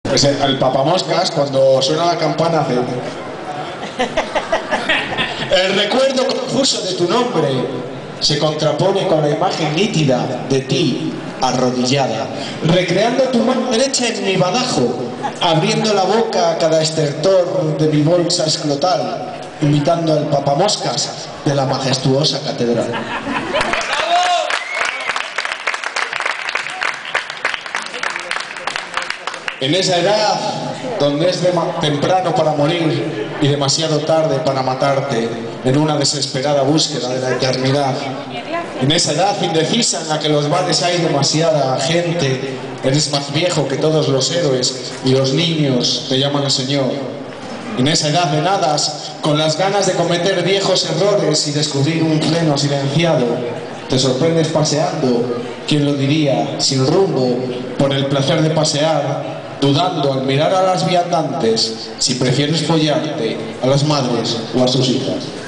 Pues el papamoscas, cuando suena la campana, hace... El recuerdo confuso de tu nombre se contrapone con la imagen nítida de ti arrodillada, recreando tu mano derecha en mi badajo, abriendo la boca a cada estertor de mi bolsa escrotal, imitando al papamoscas de la majestuosa catedral. En esa edad, donde es temprano para morir y demasiado tarde para matarte, en una desesperada búsqueda de la eternidad. En esa edad indecisa en la que en los bares hay demasiada gente, eres más viejo que todos los héroes y los niños te llaman Señor. En esa edad de nadas, con las ganas de cometer viejos errores y descubrir un pleno silenciado, te sorprendes paseando, ¿quién lo diría?, sin rumbo, por el placer de pasear, dudando al mirar a las viandantes si prefieres follarte a las madres o a sus hijas.